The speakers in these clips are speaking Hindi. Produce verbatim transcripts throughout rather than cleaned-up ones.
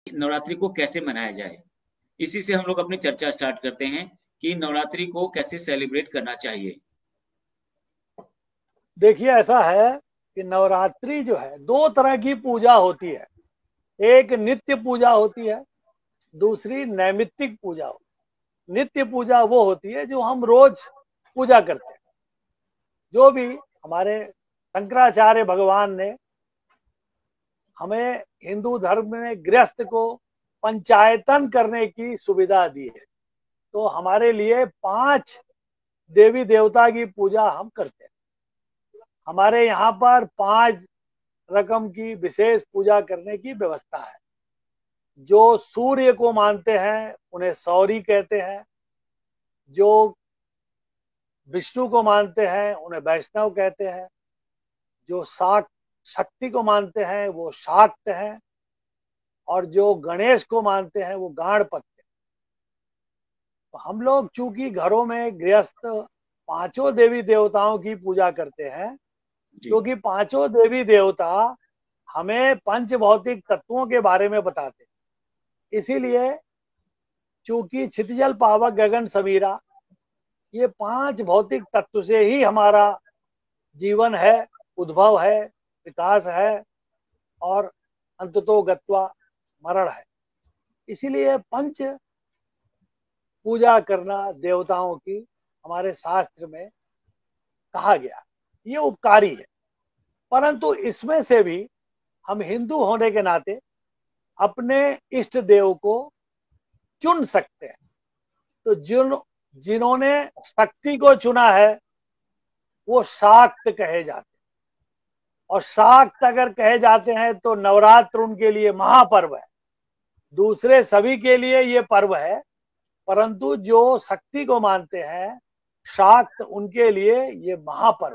नवरात्रि को कैसे मनाया जाए। इसी से हम लोग अपनी चर्चा स्टार्ट करते हैं कि नवरात्रि को कैसे सेलिब्रेट करना चाहिए। देखिए, ऐसा है कि नवरात्रि जो है दो तरह की पूजा होती है। एक नित्य पूजा होती है, दूसरी नैमित्तिक पूजा होती है। नित्य पूजा वो होती है जो हम रोज पूजा करते हैं। जो भी हमारे शंकराचार्य भगवान ने हमें हिंदू धर्म में गृहस्थ को पंचायतन करने की सुविधा दी है, तो हमारे लिए पांच देवी देवता की पूजा हम करते हैं। हमारे यहाँ पर पांच रकम की विशेष पूजा करने की व्यवस्था है। जो सूर्य को मानते हैं उन्हें सौरी कहते हैं, जो विष्णु को मानते हैं उन्हें वैष्णव कहते हैं, जो शाक्त शक्ति को मानते हैं वो शाक्त हैं, और जो गणेश को मानते हैं वो गाणपत्य। तो हम लोग चूंकि घरों में गृहस्थ पांचों देवी देवताओं की पूजा करते हैं, क्योंकि पांचों देवी देवता हमें पंच भौतिक तत्वों के बारे में बताते हैं। इसीलिए चूंकि क्षितिजल पावक गगन समीरा ये पांच भौतिक तत्व से ही हमारा जीवन है, उद्भव है, विकास है और अंततो गत्वा मरण है। इसीलिए पंच पूजा करना देवताओं की हमारे शास्त्र में कहा गया, ये उपकारी है। परंतु इसमें से भी हम हिंदू होने के नाते अपने इष्ट देव को चुन सकते हैं। तो जिन जिन्होंने शक्ति को चुना है वो शाक्त कहे जाते हैं, और शाक्त अगर कहे जाते हैं तो नवरात्र उनके लिए महापर्व है। दूसरे सभी के लिए ये पर्व है, परंतु जो शक्ति को मानते हैं शाक्त, उनके लिए ये महापर्व।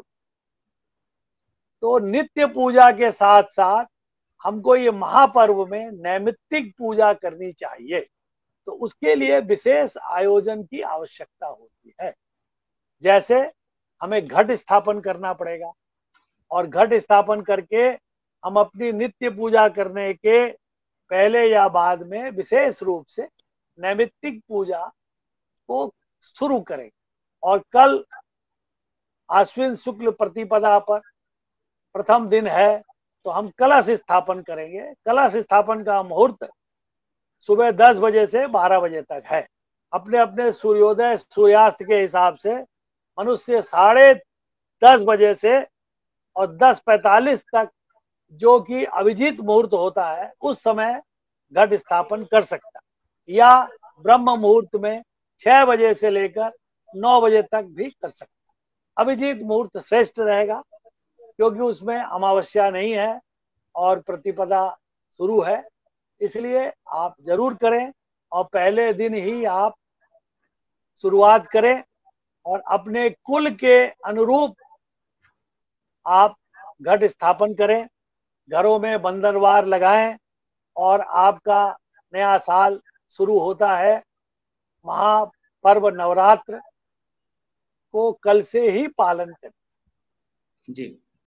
तो नित्य पूजा के साथ साथ हमको ये महापर्व में नैमित्तिक पूजा करनी चाहिए। तो उसके लिए विशेष आयोजन की आवश्यकता होती है। जैसे हमें घट स्थापन करना पड़ेगा, और घट स्थापन करके हम अपनी नित्य पूजा करने के पहले या बाद में विशेष रूप से नैमित्तिक पूजा को शुरू करें। और कल आश्विन शुक्ल प्रतिपदा पर प्रथम दिन है, तो हम कलश स्थापन करेंगे। कलश स्थापन का मुहूर्त सुबह दस बजे से बारह बजे तक है। अपने अपने सूर्योदय सूर्यास्त के हिसाब से मनुष्य साढ़े दस बजे से और दस पैंतालीस तक, जो कि अभिजीत मुहूर्त होता है, उस समय घट स्थापन कर सकता है, या ब्रह्म मुहूर्त में छह बजे से लेकर नौ बजे तक भी कर सकता है। अभिजीत मुहूर्त श्रेष्ठ रहेगा, क्योंकि उसमें अमावस्या नहीं है और प्रतिपदा शुरू है। इसलिए आप जरूर करें, और पहले दिन ही आप शुरुआत करें, और अपने कुल के अनुरूप आप घट स्थापन करें, घरों में बंदरवार लगाएं, और आपका नया साल शुरू होता है। महापर्व नवरात्र को कल से ही पालन करें। जी।